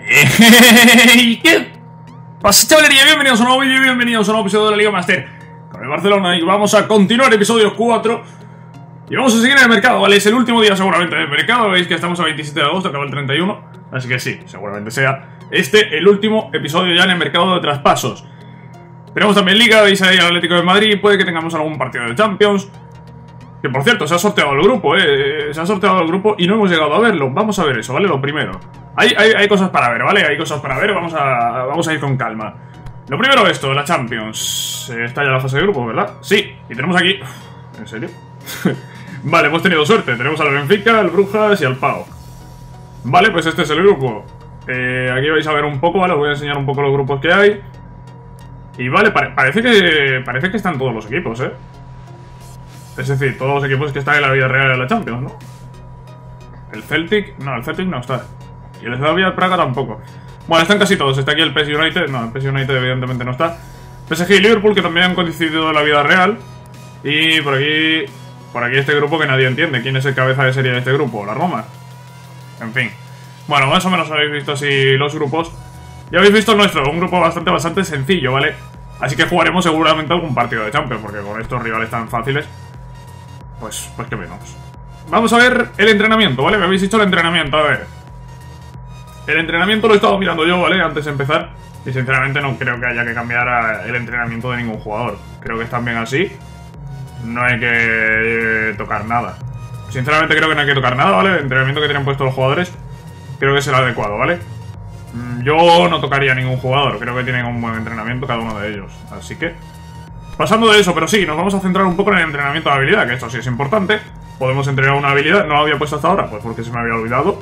¿Qué pasa, chavalería? Bienvenidos a un nuevo vídeo y bienvenidos a un nuevo episodio de la Liga Master con el Barcelona. Y vamos a continuar episodio 4 y vamos a seguir en el mercado, ¿vale? Es el último día seguramente del mercado. Veis que estamos a 27 de agosto, acaba el 31. Así que sí, seguramente sea el último episodio ya en el mercado de traspasos. Tenemos también Liga, veis ahí al Atlético de Madrid. Puede que tengamos algún partido de Champions. Que por cierto, se ha sorteado el grupo, se ha sorteado el grupo y no hemos llegado a verlo. Vamos a ver eso, ¿vale? Lo primero. Hay cosas para ver, ¿vale? Hay cosas para ver, vamos a ir con calma. Lo primero esto, la Champions. Está ya la fase de grupos, ¿verdad? Sí, y tenemos aquí... ¿En serio? Vale, hemos tenido suerte. Tenemos al Benfica, al Brujas y al PAOK. Vale, pues este es el grupo. Aquí vais a ver un poco, ¿vale? Os voy a enseñar un poco los grupos que hay. Y vale, parece que están todos los equipos, ¿eh? Es decir, todos los equipos que están en la vida real de la Champions, ¿no? El Celtic no está. Y el Slavia Praga tampoco. Bueno, están casi todos. Está aquí el PES United. No, el PES United evidentemente no está. PSG y Liverpool, que también han coincidido en la vida real. Y por aquí este grupo que nadie entiende. ¿Quién es el cabeza de serie de este grupo? ¿La Roma? En fin. Bueno, más o menos habéis visto así los grupos. Ya habéis visto el nuestro, un grupo bastante sencillo, ¿vale? Así que jugaremos seguramente algún partido de Champions, porque con estos rivales tan fáciles, pues que menos. Vamos a ver el entrenamiento, ¿vale? Me habéis dicho el entrenamiento, a ver. El entrenamiento lo he estado mirando yo, ¿vale? Antes de empezar. Y sinceramente no creo que haya que cambiar el entrenamiento de ningún jugador. Creo que están bien así. No hay que tocar nada. Sinceramente creo que no hay que tocar nada, ¿vale? El entrenamiento que tienen puesto los jugadores creo que es el adecuado, ¿vale? Yo no tocaría a ningún jugador. Creo que tienen un buen entrenamiento cada uno de ellos. Así que... pasando de eso, pero sí, nos vamos a centrar un poco en el entrenamiento de habilidad, que esto sí es importante. Podemos entrenar una habilidad, no la había puesto hasta ahora, pues porque se me había olvidado.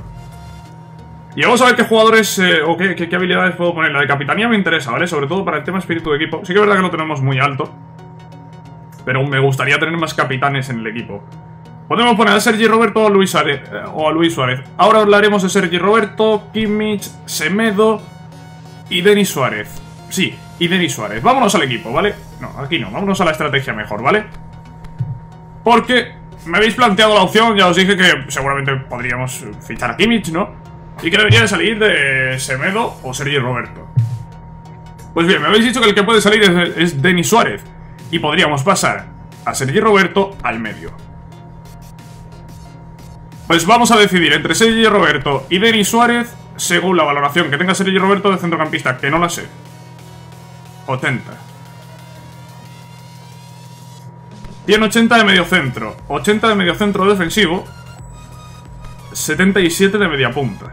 Y vamos a ver qué jugadores o qué habilidades puedo poner. La de capitanía me interesa, ¿vale? Sobre todo para el tema espíritu de equipo. Sí que es verdad que lo tenemos muy alto, pero me gustaría tener más capitanes en el equipo. Podemos poner a Sergi Roberto o a Luis Suárez. Ahora hablaremos de Sergi Roberto, Kimmich, Semedo y Denis Suárez. Sí, y Denis Suárez. Vámonos al equipo, ¿vale? No, aquí no, vámonos a la estrategia mejor, ¿vale? Porque me habéis planteado la opción, ya os dije que seguramente podríamos fichar a Kimmich, ¿no? Y que debería de salir de Semedo o Sergi Roberto. Pues bien, me habéis dicho que el que puede salir es Denis Suárez. Y podríamos pasar a Sergi Roberto al medio. Pues vamos a decidir entre Sergi Roberto y Denis Suárez según la valoración que tenga Sergi Roberto de centrocampista, que no la sé. 80. Tiene 80 de mediocentro, 80 de mediocentro defensivo, 77 de media punta.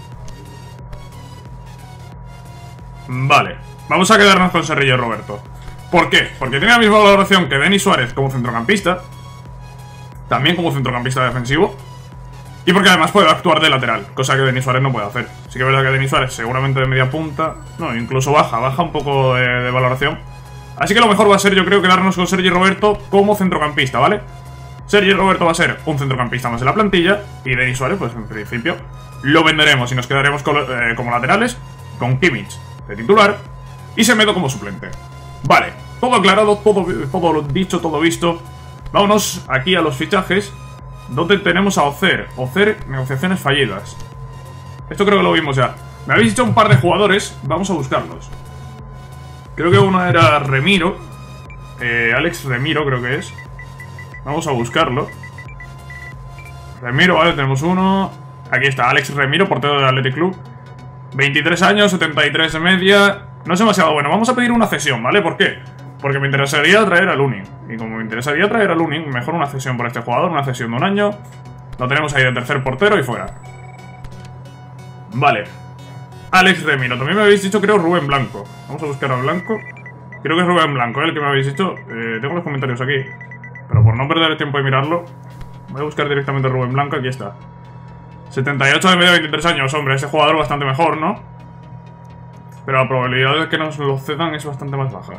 Vale, vamos a quedarnos con Sergi Roberto. ¿Por qué? Porque tiene la misma valoración que Denis Suárez como centrocampista, también como centrocampista defensivo, y porque además puede actuar de lateral, cosa que Denis Suárez no puede hacer. Sí que es verdad que Denis Suárez seguramente de media punta, no, incluso baja un poco de valoración. Así que lo mejor va a ser, yo creo, quedarnos con Sergi Roberto como centrocampista, ¿vale? Sergi Roberto va a ser un centrocampista más en la plantilla, y Denis Suárez, pues en principio, lo venderemos y nos quedaremos como laterales, con Kimmich de titular y Semedo como suplente. Vale, todo aclarado, todo lo dicho, todo visto. Vámonos aquí a los fichajes, donde tenemos a Ocer, negociaciones fallidas. Esto creo que lo vimos ya. Me habéis dicho un par de jugadores, vamos a buscarlos. Creo que uno era Remiro, Alex Remiro creo que es. Vamos a buscarlo. Remiro, vale, tenemos uno. Aquí está, Alex Remiro, portero del Athletic Club. 23 años, 73 de media. No es demasiado bueno, vamos a pedir una cesión, ¿vale? ¿Por qué? Porque me interesaría traer a Lunin. Y como me interesaría traer a Lunin, mejor una cesión por este jugador, una cesión de un año. Lo tenemos ahí de tercer portero y fuera. Vale. Alex Remiro, también me habéis dicho, creo, Rubén Blanco. Vamos a buscar a Blanco. Creo que es Rubén Blanco, el que me habéis dicho. Tengo los comentarios aquí, pero por no perder el tiempo de mirarlo, voy a buscar directamente a Rubén Blanco, aquí está. 78 de media, 23 años, hombre, ese jugador bastante mejor, ¿no? Pero la probabilidad de que nos lo cedan es bastante más baja.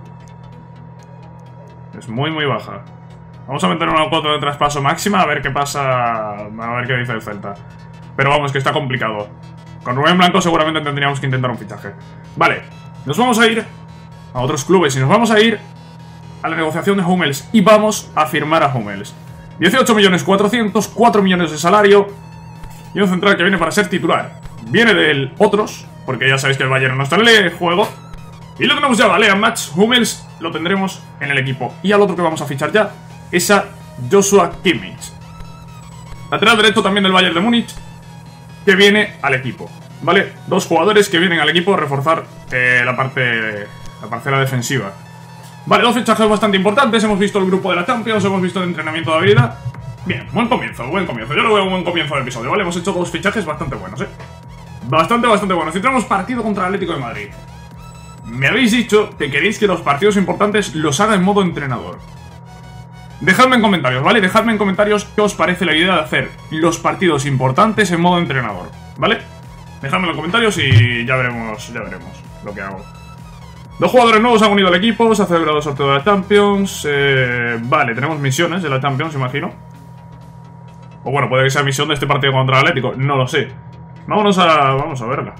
Es muy baja. Vamos a meter una cuota de traspaso máxima a ver qué pasa, a ver qué dice el Celta. Pero vamos, que está complicado. Con Rubén Blanco seguramente tendríamos que intentar un fichaje. Vale, nos vamos a ir a otros clubes y nos vamos a ir a la negociación de Hummels. Y vamos a firmar a Hummels. 18.400.000, 4 millones de salario y un central que viene para ser titular. viene del otros, porque ya sabéis que el Bayern no está en el juego. Y lo tenemos ya, ¿vale? A Mats Hummels lo tendremos en el equipo. Y al otro que vamos a fichar ya es a Joshua Kimmich, lateral derecho también del Bayern de Múnich, que viene al equipo, ¿vale? Dos jugadores que vienen al equipo a reforzar la parcela defensiva. Vale, dos fichajes bastante importantes. Hemos visto el grupo de la Champions, hemos visto el entrenamiento de habilidad. Bien, buen comienzo, buen comienzo. Yo lo veo un buen comienzo del episodio, ¿vale? Hemos hecho dos fichajes bastante buenos, Bastante buenos. Si tenemos partido contra el Atlético de Madrid. Me habéis dicho que queréis que los partidos importantes los haga en modo entrenador. Dejadme en comentarios, ¿vale? Dejadme en comentarios qué os parece la idea de hacer los partidos importantes en modo entrenador, ¿vale? Dejadme en los comentarios y ya veremos lo que hago. Dos jugadores nuevos han unido al equipo, se ha celebrado el sorteo de la Champions. Vale, tenemos misiones de la Champions, imagino. O bueno, puede que sea misión de este partido contra el Atlético, no lo sé. Vamos a verla.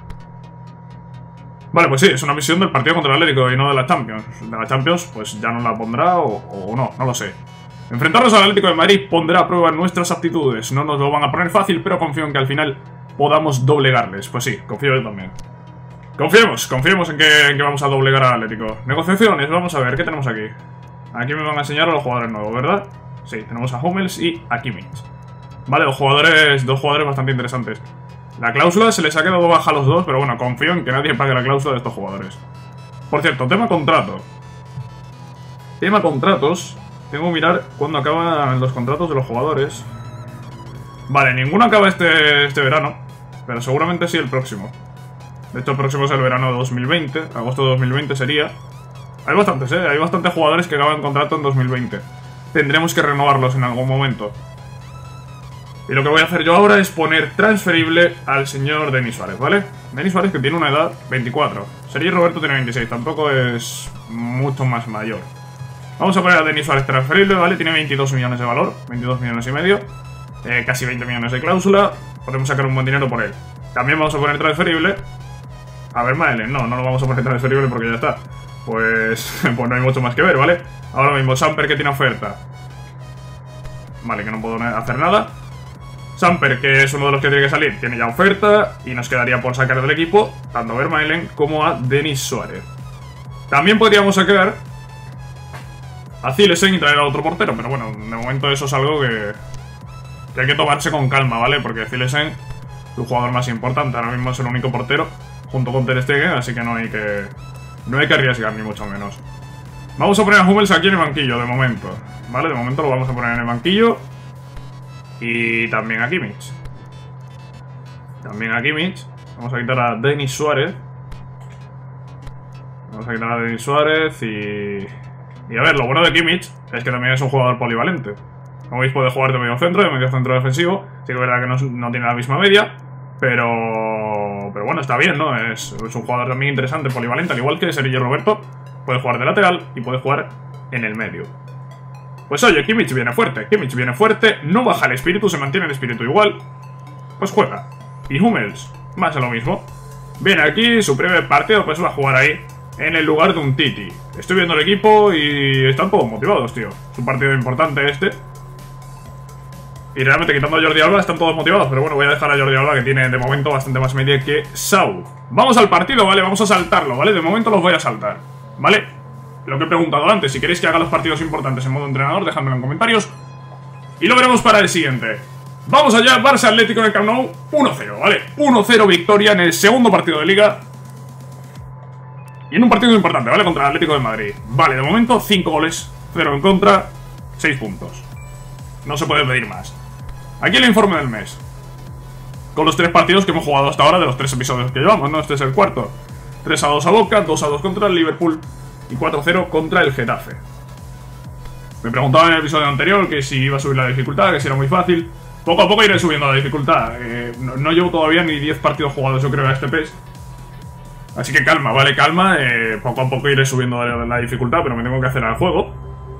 Vale, pues sí, es una misión del partido contra el Atlético y no de la Champions. De la Champions, pues ya nos la pondrá o no lo sé. Enfrentarnos al Atlético de Madrid pondrá a prueba nuestras aptitudes. No nos lo van a poner fácil, pero confío en que al final podamos doblegarles. Pues sí, confío yo también. Confiemos en que vamos a doblegar al Atlético. Negociaciones, vamos a ver, ¿qué tenemos aquí? Aquí me van a enseñar a los jugadores nuevos, ¿verdad? Sí, tenemos a Hummels y a Kimmich. Vale, dos jugadores bastante interesantes. La cláusula se les ha quedado baja a los dos, pero bueno, confío en que nadie pague la cláusula de estos jugadores. Por cierto, tema contrato. Tema contratos. Tengo que mirar cuándo acaban los contratos de los jugadores. Vale, ninguno acaba este verano, pero seguramente sí el próximo. De hecho, el próximo es el verano de 2020, agosto de 2020 sería. Hay bastantes, hay bastantes jugadores que acaban contrato en 2020. Tendremos que renovarlos en algún momento. Y lo que voy a hacer yo ahora es poner transferible al señor Denis Suárez, ¿vale? Denis Suárez, que tiene una edad 24. Sergio Roberto tiene 26, tampoco es mucho más mayor. Vamos a poner a Denis Suárez transferible, ¿vale? Tiene 22 millones de valor, 22 millones y medio. Casi 20 millones de cláusula. Podemos sacar un buen dinero por él. También vamos a poner transferible a Vermaelen. No lo vamos a poner transferible porque ya está. Pues no hay mucho más que ver, ¿vale? Ahora mismo Samper, que tiene oferta. Vale, que no puedo hacer nada. Samper, que es uno de los que tiene que salir, tiene ya oferta y nos quedaría por sacar del equipo tanto a Vermaelen como a Denis Suárez. También podríamos sacar a Zilesen y traer a otro portero, pero bueno, de momento eso es algo que hay que tomarse con calma, ¿vale? Porque Zilesen es el jugador más importante, ahora mismo es el único portero junto con Ter Stegen, así que no hay que arriesgar ni mucho menos. Vamos a poner a Hummels aquí en el banquillo de momento, ¿vale? De momento lo vamos a poner en el banquillo. Y también a Kimmich. Vamos a quitar a Denis Suárez. Y a ver, lo bueno de Kimmich es que también es un jugador polivalente. Como veis, puede jugar de medio centro defensivo. Sí que es verdad que no tiene la misma media, pero bueno, está bien, ¿no? Es un jugador también interesante, polivalente, al igual que Sergio Roberto. Puede jugar de lateral y puede jugar en el medio. Pues oye, Kimmich viene fuerte, no baja el espíritu, se mantiene el espíritu igual. Pues juega. Y Hummels, más de lo mismo. Viene aquí, su primer partido, pues va a jugar ahí, en el lugar de un Titi. Estoy viendo el equipo y están todos motivados, tío. Es un partido importante este. Y realmente, quitando a Jordi Alba, están todos motivados. Pero bueno, voy a dejar a Jordi Alba, que tiene de momento bastante más media que Saúl. Vamos al partido, ¿vale? Vamos a saltarlo, ¿vale? De momento los voy a saltar, ¿vale? Lo que he preguntado antes, si queréis que haga los partidos importantes en modo entrenador, dejadmelo en comentarios. Y lo veremos para el siguiente. Vamos allá, Barça Atlético en el Camp Nou, 1-0, ¿vale? 1-0 victoria en el segundo partido de Liga. Y en un partido importante, ¿vale? Contra el Atlético de Madrid. Vale, de momento 5 goles, 0 en contra, 6 puntos. No se puede pedir más. Aquí el informe del mes. Con los 3 partidos que hemos jugado hasta ahora de los 3 episodios que llevamos, ¿no? Este es el cuarto. 3-2 a Boca, 2-2 contra el Liverpool y 4-0 contra el Getafe. Me preguntaban en el episodio anterior que si iba a subir la dificultad, que si era muy fácil. Poco a poco iré subiendo la dificultad. No llevo todavía ni 10 partidos jugados, yo creo, a este PES. Así que calma, vale, calma. Poco a poco iré subiendo la dificultad, pero me tengo que hacer al juego.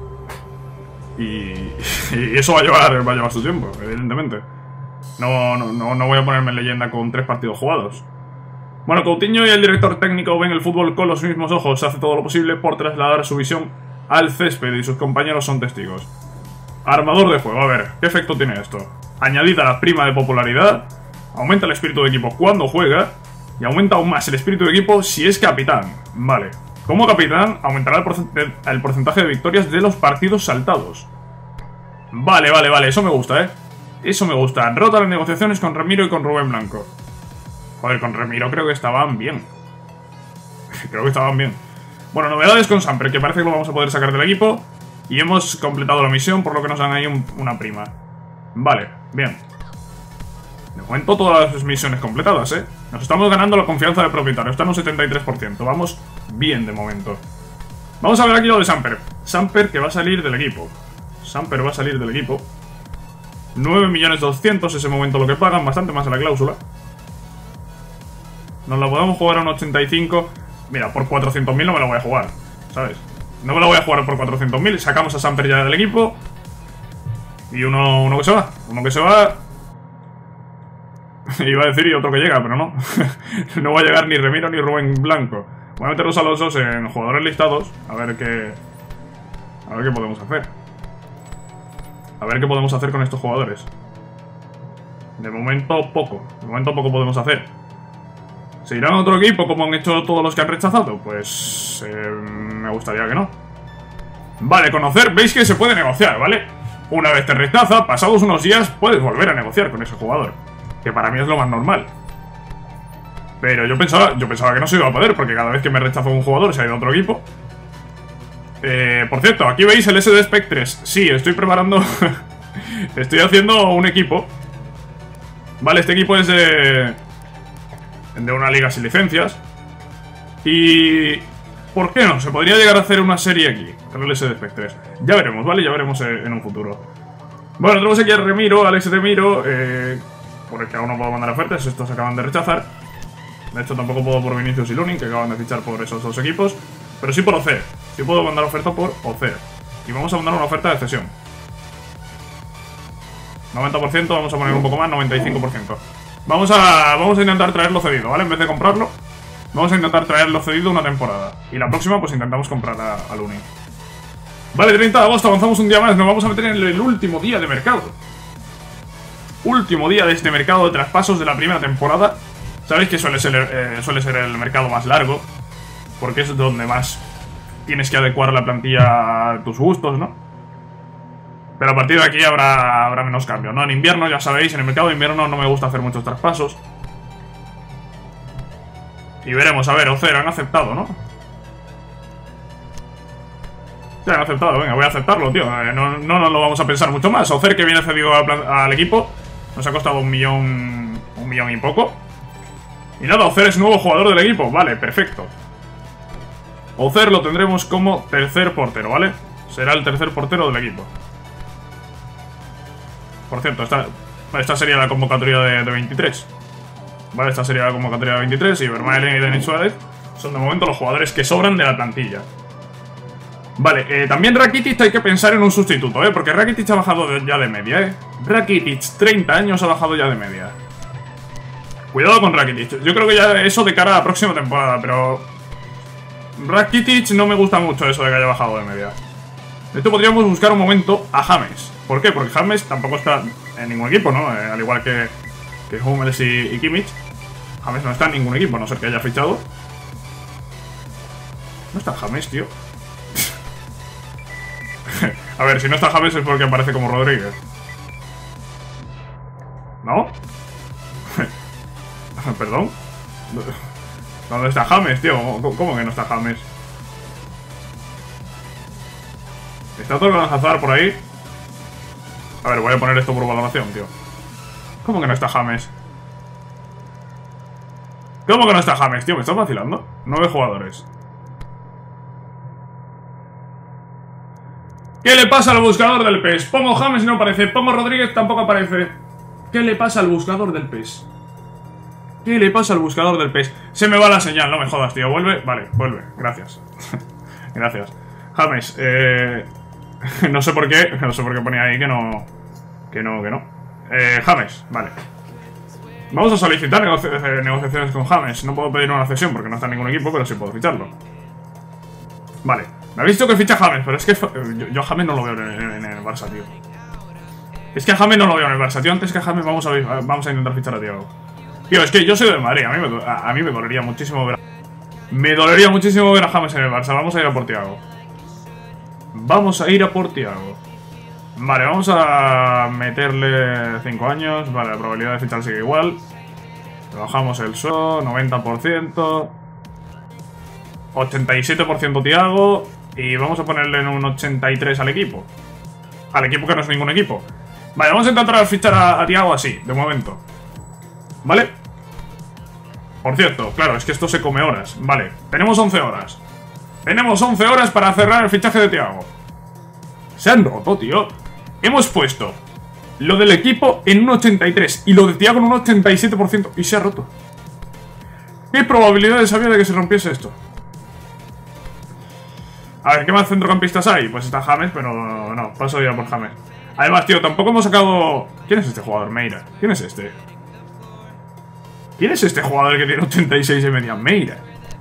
Y eso va a llevar su tiempo, evidentemente. No voy a ponerme en leyenda con 3 partidos jugados. Bueno, Coutinho y el director técnico ven el fútbol con los mismos ojos. Hace todo lo posible por trasladar su visión al césped y sus compañeros son testigos. Armador de fuego, a ver, ¿qué efecto tiene esto? Añadida la prima de popularidad. Aumenta el espíritu de equipo cuando juega. Y aumenta aún más el espíritu de equipo si es capitán. Vale. Como capitán, aumentará el porcentaje de victorias de los partidos saltados. Vale, vale, vale. Eso me gusta, Eso me gusta. Rota las negociaciones con Ramiro y con Rubén Blanco. Joder, con Ramiro creo que estaban bien. Creo que estaban bien. Bueno, novedades con Samper, que parece que lo vamos a poder sacar del equipo. Y hemos completado la misión, por lo que nos dan ahí una prima. Vale, bien. De momento todas las misiones completadas, Nos estamos ganando la confianza del propietario. Está en un 73%. Vamos bien de momento. Vamos a ver aquí lo de Samper. Samper que va a salir del equipo. Samper va a salir del equipo. 9.200.000 ese momento lo que pagan. Bastante más en la cláusula. Nos la podemos jugar a un 85. Mira, por 400.000 no me la voy a jugar, ¿sabes? No me la voy a jugar por 400.000. Sacamos a Samper ya del equipo. Y uno que se va. Uno que se va. Iba a decir y otro que llega, pero no. No va a llegar ni Ramiro ni Rubén Blanco. Voy a meterlos a los dos en jugadores listados. A ver qué podemos hacer. A ver qué podemos hacer con estos jugadores. De momento poco. De momento poco podemos hacer. ¿Se irán a otro equipo como han hecho todos los que han rechazado? Pues... me gustaría que no. Vale, conocer. Veis que se puede negociar, ¿vale? Una vez te rechaza, pasados unos días puedes volver a negociar con ese jugador. Que para mí es lo más normal. Pero yo pensaba que no se iba a poder, porque cada vez que me rechazó un jugador se ha ido a otro equipo. Por cierto, aquí veis el SD Spectres. Sí, estoy preparando... estoy haciendo un equipo. Vale, este equipo es de una liga sin licencias. Y... ¿por qué no? Se podría llegar a hacer una serie aquí con el SD Spectres. Ya veremos, ¿vale? Ya veremos en un futuro. Bueno, tenemos aquí a Ramiro, Alex Remiro, por el que aún no puedo mandar ofertas. Estos acaban de rechazar. De hecho, tampoco puedo por Vinicius y Lunin, que acaban de fichar por esos dos equipos. Pero sí por Ocer. Sí puedo mandar oferta por Ocer. Y vamos a mandar una oferta de cesión. 90%, vamos a poner un poco más, 95%. Vamos a intentar traerlo cedido, ¿vale? En vez de comprarlo, vamos a intentar traerlo cedido una temporada. Y la próxima, pues intentamos comprar a Lunin. Vale, 30 de agosto, avanzamos un día más. Nos vamos a meter en el último día de mercado. Último día de este mercado de traspasos de la primera temporada. Sabéis que suele ser el mercado más largo, porque es donde más tienes que adecuar la plantilla a tus gustos, ¿no? Pero a partir de aquí habrá menos cambios, ¿no? En invierno, ya sabéis, en el mercado de invierno no me gusta hacer muchos traspasos. Y veremos, a ver, Ocer han aceptado, ¿no? Ya han aceptado, venga, voy a aceptarlo, tío. No nos lo vamos a pensar mucho más. Ocer, que viene cedido al equipo, nos ha costado un millón y poco. Y nada, Ocer es nuevo jugador del equipo. Vale, perfecto. Ocer lo tendremos como tercer portero, ¿vale? Será el tercer portero del equipo. Por cierto, esta sería la convocatoria de 23. Vale, esta sería la convocatoria de 23. Y Vermaelen y Denis Suárez son de momento los jugadores que sobran de la plantilla. Vale, también Rakitic hay que pensar en un sustituto, porque Rakitic ha bajado ya de media, Rakitic, 30 años, ha bajado ya de media. Cuidado con Rakitic. Yo creo que ya eso de cara a la próxima temporada, pero... Rakitic no me gusta mucho eso de que haya bajado de media. De hecho, podríamos buscar un momento a James. ¿Por qué? Porque James tampoco está en ningún equipo, ¿no? Al igual que Hummels y Kimmich. James no está en ningún equipo, a no ser que haya fichado. ¿No está James, tío? A ver, si no está James es porque aparece como Rodríguez. ¿No? ¿Perdón? ¿Dónde está James, tío? ¿Cómo que no está James? ¿Está todo con Hazard por ahí? A ver, voy a poner esto por valoración, tío. ¿Cómo que no está James? ¿Cómo que no está James, tío? ¿Me estás vacilando? 9 jugadores. ¿Qué le pasa al buscador del PES? Pongo James y no aparece. Pongo Rodríguez, tampoco aparece. ¿Qué le pasa al buscador del PES? ¿Qué le pasa al buscador del PES? Se me va la señal, no me jodas, tío. ¿Vuelve? Vale, vuelve. Gracias. Gracias. James, no sé por qué ponía ahí que no. James, vale. Vamos a solicitar negociaciones con James. No puedo pedir una cesión porque no está en ningún equipo, pero sí puedo ficharlo. Vale. Me habéis dicho que ficha James, pero es que yo James no lo veo en el Barça, tío. Es que a James no lo veo en el Barça, tío. Antes que a James vamos a intentar fichar a Thiago. Tío, es que yo soy del Madrid. A mí me dolería muchísimo ver a James en el Barça. Vamos a ir a por Thiago. Vamos a ir a por Thiago. Vale, vamos a meterle 5 años. Vale, la probabilidad de fichar sigue igual. Bajamos el SO, 90%. 87% Thiago. Y vamos a ponerle en un 83 al equipo. Al equipo que no es ningún equipo. Vale, vamos a intentar fichar a Thiago así, de momento. ¿Vale? Por cierto, claro, es que esto se come horas. Vale, tenemos 11 horas. Tenemos 11 horas para cerrar el fichaje de Thiago. Se han roto, tío. Hemos puesto lo del equipo en un 83 y lo de Thiago en un 87% y se ha roto. ¿Qué probabilidades había de que se rompiese esto? A ver, ¿qué más centrocampistas hay? Pues está James, pero no, paso ya por James. Además, tío, tampoco hemos sacado... ¿Quién es este jugador? Meira. ¿Quién es este? ¿Quién es este jugador que tiene 86 de media? Meira.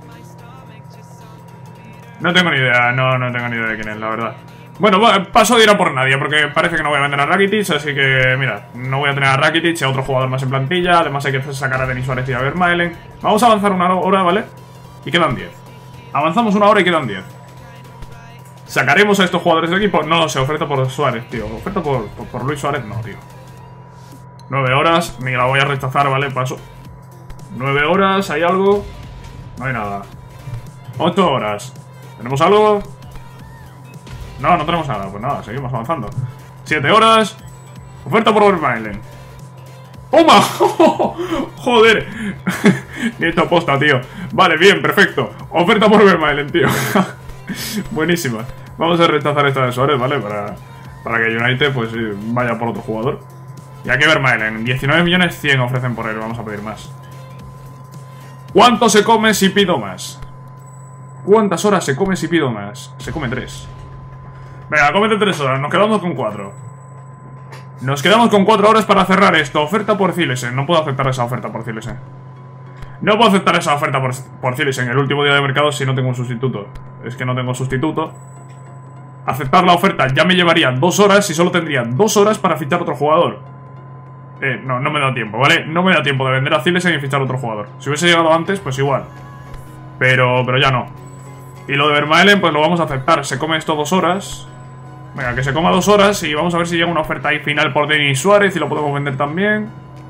No tengo ni idea, no tengo ni idea de quién es, la verdad. Bueno, paso de ir a por nadie, porque parece que no voy a vender a Rakitic, así que, mira, no voy a tener a Rakitic y a otro jugador más en plantilla. Además hay que sacar a Denis Suárez y a Vermaelen. Vamos a avanzar una hora, ¿vale? Y quedan 10. Avanzamos una hora y quedan 10. ¿Sacaremos a estos jugadores del equipo? No lo sé, oferta por Suárez, tío. Oferta por Luis Suárez, no, tío. 9 horas, ni la voy a rechazar, ¿vale? Paso. 9 horas, ¿hay algo? No hay nada. 8 horas. ¿Tenemos algo? No, no tenemos nada. Pues nada, seguimos avanzando. 7 horas. Oferta por Vermaelen. ¡Toma! ¡Joder! Ni esto aposta, tío. Vale, bien, perfecto. Oferta por Vermaelen, tío. Buenísima. Vamos a rechazar esta de Suárez, ¿vale? Para que United pues vaya por otro jugador. Y hay que Vermaelen. 19 millones 100 ofrecen por él. Vamos a pedir más. ¿Cuánto se come si pido más? ¿Cuántas horas se come si pido más? Se come 3. Venga, cómete 3 horas. Nos quedamos con 4. Nos quedamos con 4 horas para cerrar esto. Oferta por Zilesen. No puedo aceptar esa oferta por Zilesen. No puedo aceptar esa oferta por Zilesen el último día de mercado si no tengo un sustituto. Es que no tengo sustituto. Aceptar la oferta ya me llevaría 2 horas y solo tendría 2 horas para fichar otro jugador. No me da tiempo, ¿vale? No me da tiempo de vender a Zilesen y fichar otro jugador. Si hubiese llegado antes, pues igual. Pero ya no. Y lo de Vermaelen, pues lo vamos a aceptar. Se come esto 2 horas. Venga, que se coma 2 horas y vamos a ver si llega una oferta ahí final por Denis Suárez y lo podemos vender también.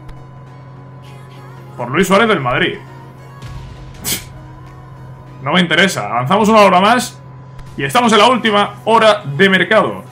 Por Luis Suárez del Madrid. No me interesa. Avanzamos una hora más y estamos en la última hora de mercado.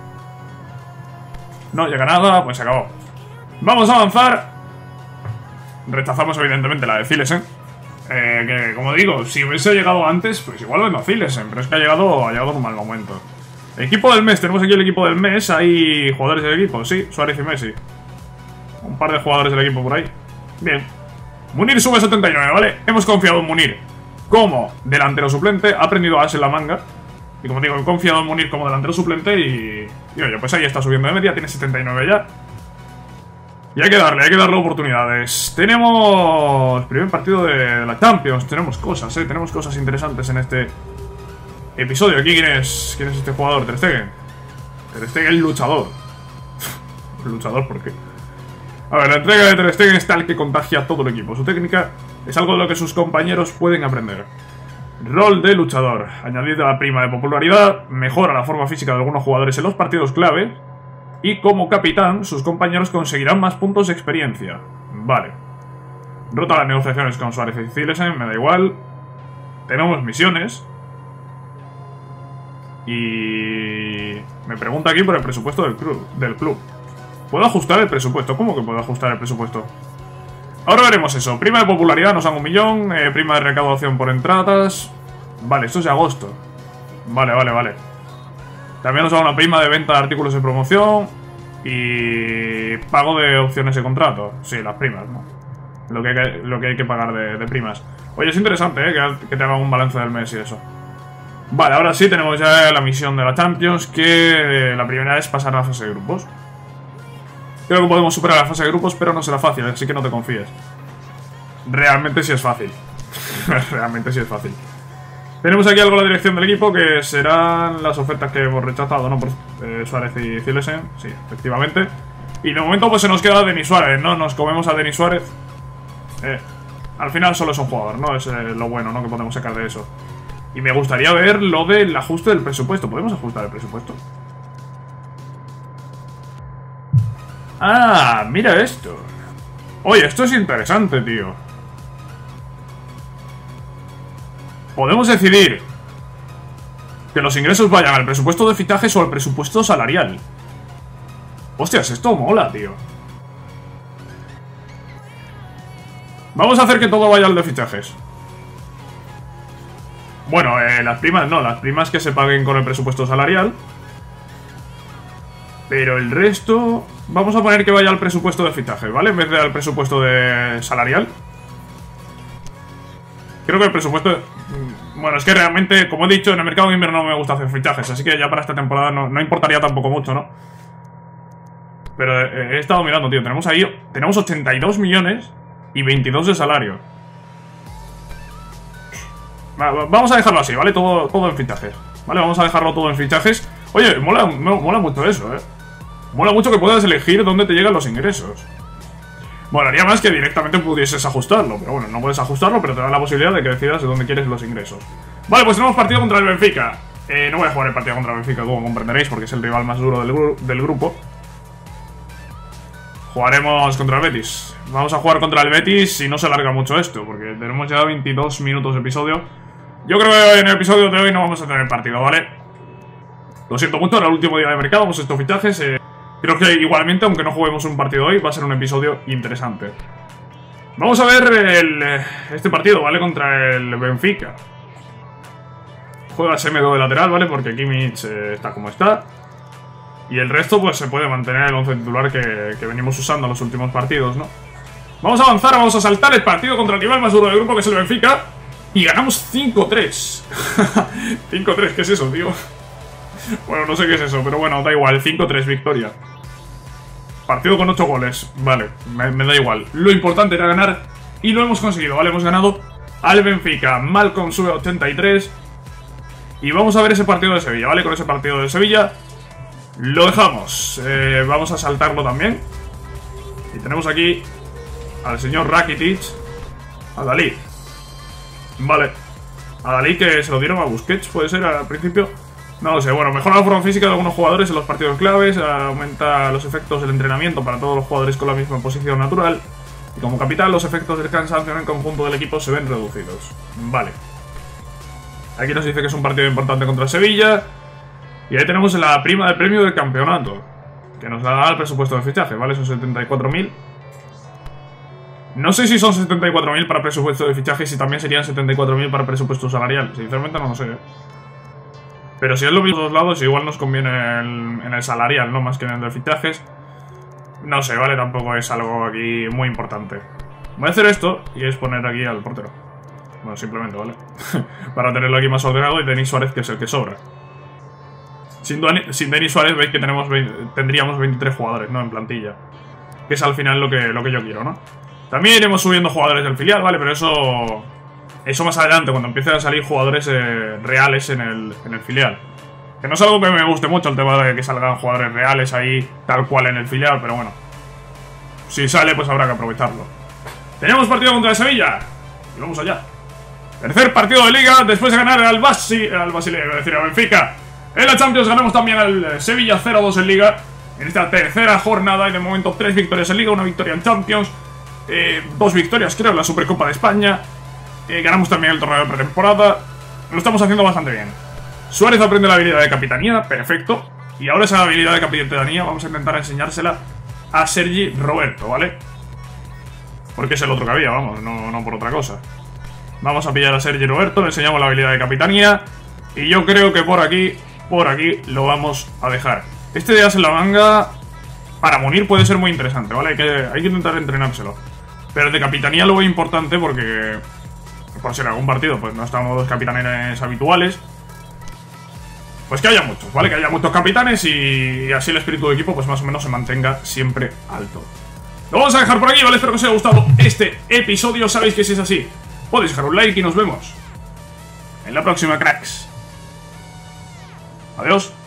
No llega nada, pues se acabó. Vamos a avanzar. Rechazamos evidentemente la de Zilesen. Que como digo, si hubiese llegado antes, pues igual vendo a Zilesen, pero es que ha llegado en un mal momento. Equipo del mes, tenemos aquí el equipo del mes. Hay jugadores del equipo, sí, Suárez y Messi. Un par de jugadores del equipo por ahí. Bien. Munir sube 79, ¿vale? Hemos confiado en Munir como delantero suplente. Ha aprendido a en la manga. Y como digo, he confiado en Munir como delantero suplente y oye, pues ahí está subiendo de media, tiene 79 ya. Y hay que darle oportunidades. Tenemos primer partido de la Champions. Tenemos cosas, tenemos cosas interesantes en este episodio. Aquí, ¿quién es este jugador? Ter Stegen. Ter Stegen, luchador. Luchador, ¿por qué? A ver, la entrega de Ter Stegen es tal que contagia a todo el equipo. Su técnica es algo de lo que sus compañeros pueden aprender. Rol de luchador. Añadir la prima de popularidad. Mejora la forma física de algunos jugadores en los partidos clave. Y como capitán, sus compañeros conseguirán más puntos de experiencia. Vale. Rota las negociaciones con Suárez y Zilesen, me da igual. Tenemos misiones. Y me pregunta aquí por el presupuesto del club. ¿Puedo ajustar el presupuesto? ¿Cómo que puedo ajustar el presupuesto? Ahora veremos eso. Prima de popularidad nos dan 1 millón. Prima de recaudación por entradas. Vale, esto es de agosto. Vale. También nos da una prima de venta de artículos de promoción. Y pago de opciones de contrato. Sí, las primas, ¿no? Lo que hay que pagar de primas. Oye, es interesante, que te hagan un balance del mes y eso. Vale, ahora sí tenemos ya la misión de la Champions. Que la primera es pasar a la fase de grupos. Creo que podemos superar la fase de grupos, pero no será fácil, así que no te confíes. Realmente sí es fácil. Realmente sí es fácil. Tenemos aquí algo de la dirección del equipo, que serán las ofertas que hemos rechazado, ¿no? Por Suárez y Zilesen, sí, efectivamente. Y de momento pues se nos queda Denis Suárez, ¿no? Nos comemos a Denis Suárez. Al final solo es un jugador, ¿no? Es lo bueno, ¿no? Que podemos sacar de eso. Y me gustaría ver lo del ajuste del presupuesto. ¿Podemos ajustar el presupuesto? Ah, mira esto. Oye, esto es interesante, tío. Podemos decidir que los ingresos vayan al presupuesto de fichajes o al presupuesto salarial. Hostias, esto mola, tío. Vamos a hacer que todo vaya al de fichajes. Bueno, las primas no, las primas que se paguen con el presupuesto salarial. Pero el resto... Vamos a poner que vaya al presupuesto de fichajes, ¿vale? En vez de al presupuesto de salarial. Creo que el presupuesto... Bueno, es que realmente, como he dicho, en el mercado de invierno no me gusta hacer fichajes. Así que ya para esta temporada no importaría tampoco mucho, ¿no? Pero he estado mirando, tío. Tenemos ahí... Tenemos 82 millones y 22 de salario. Vamos a dejarlo así, ¿vale? Todo en fichajes. Vale, vamos a dejarlo todo en fichajes. Oye, mola mucho eso, Mola mucho que puedas elegir dónde te llegan los ingresos. Molaría más que directamente pudieses ajustarlo. Pero bueno, no puedes ajustarlo, pero te da la posibilidad de que decidas de dónde quieres los ingresos. Vale, pues tenemos partido contra el Benfica. No voy a jugar el partido contra el Benfica, como comprenderéis, porque es el rival más duro del grupo. Jugaremos contra el Betis. Vamos a jugar contra el Betis y no se alarga mucho esto, porque tenemos ya 22 minutos de episodio. Yo creo que en el episodio de hoy no vamos a tener partido, ¿vale? Lo siento mucho, era el último día de mercado, hemos estos fichajes. Creo que igualmente, aunque no juguemos un partido hoy, va a ser un episodio interesante. Vamos a ver este partido, ¿vale? Contra el Benfica. Juega Semedo de lateral, ¿vale? Porque Kimmich está como está. Y el resto, pues se puede mantener el 11 titular que venimos usando en los últimos partidos, ¿no? Vamos a avanzar, vamos a saltar el partido contra el rival más duro del grupo, que es el Benfica. Y ganamos 5-3. 5-3, ¿qué es eso, tío? Bueno, no sé qué es eso, pero bueno, da igual. 5-3, victoria. Partido con 8 goles. Vale, me da igual. Lo importante era ganar y lo hemos conseguido, ¿vale? Hemos ganado al Benfica. Malcolm sube a 83. Y vamos a ver ese partido de Sevilla, ¿vale? Con ese partido de Sevilla lo dejamos. Vamos a saltarlo también. Y tenemos aquí al señor Rakitic. A Dalí. Vale. A Dalí, que se lo dieron a Busquets, puede ser al principio. No lo sé, bueno, mejora la forma física de algunos jugadores en los partidos claves, aumenta los efectos del entrenamiento para todos los jugadores con la misma posición natural, y como capitán los efectos del cansancio en el conjunto del equipo se ven reducidos. Vale. Aquí nos dice que es un partido importante contra Sevilla, y ahí tenemos la prima del premio del campeonato, que nos da el presupuesto de fichaje, ¿vale? Son 74.000. No sé si son 74.000 para presupuesto de fichaje y si también serían 74.000 para presupuesto salarial, sinceramente no lo sé, Pero si es lo mismo de los lados, igual nos conviene en el salarial, ¿no? Más que en el de fichajes. No sé, ¿vale? Tampoco es algo aquí muy importante. Voy a hacer esto y es poner aquí al portero. Bueno, simplemente, ¿vale? Para tenerlo aquí más ordenado y Denis Suárez, que es el que sobra. Sin Denis Suárez veis que tendríamos 23 jugadores, ¿no? En plantilla. Que es al final lo que yo quiero, ¿no? También iremos subiendo jugadores del filial, ¿vale? Pero eso más adelante, cuando empiecen a salir jugadores reales en el filial. Que no es algo que me guste mucho el tema de que salgan jugadores reales ahí, tal cual en el filial, pero bueno. Si sale, pues habrá que aprovecharlo. Tenemos partido contra el Sevilla. Y vamos allá. Tercer partido de Liga, después de ganar al Basilea, iba a decir, al Benfica. En la Champions ganamos también al Sevilla 0-2 en Liga. En esta tercera jornada, y de momento 3 victorias en Liga, 1 victoria en Champions. 2 victorias, creo, en la Supercopa de España. Ganamos también el torneo de pretemporada. Lo estamos haciendo bastante bien. Suárez aprende la habilidad de capitanía, perfecto. Y ahora esa habilidad de capitanía vamos a intentar enseñársela a Sergi Roberto, ¿vale? Porque es el otro que había, vamos, no por otra cosa. Vamos a pillar a Sergi Roberto, le enseñamos la habilidad de capitanía. Y yo creo que por aquí lo vamos a dejar. Este de as en la manga para Munir puede ser muy interesante, ¿vale? Hay que intentar entrenárselo. Pero el de capitanía lo veo importante porque... por si en algún partido pues no estamos los capitanes habituales, pues que haya muchos, ¿vale? Que haya muchos capitanes y así el espíritu de equipo pues más o menos se mantenga siempre alto. Lo vamos a dejar por aquí, ¿vale? Espero que os haya gustado este episodio. Sabéis que si es así, podéis dejar un like y nos vemos en la próxima, cracks. Adiós.